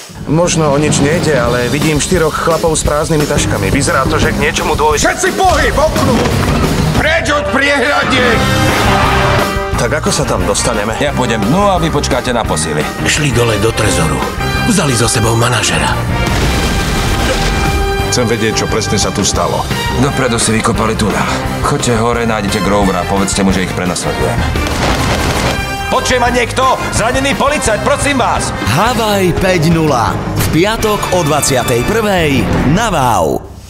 Možno o nič nejde, ale vidím 4 chlapov s prázdnymi taškami. Vyzerá to, že k niečomu dôjde. Všetci pohyb oknu! Preč od priehradiek! Tak ako sa tam dostaneme? Ja pôjdem dnu a vy počkáte na posily. Šli dole do trezoru. Vzali so sebou manažera. Chcem vedieť, čo presne sa tu stalo. Dopredu si vykopali tunel. Choďte hore, nájdete Grovera a povedzte mu, že ich prenasledujem. Počuje ma niekto? Zranený policajt, prosím vás! Havaj 5.0. V piatok o 21.00 na Wow.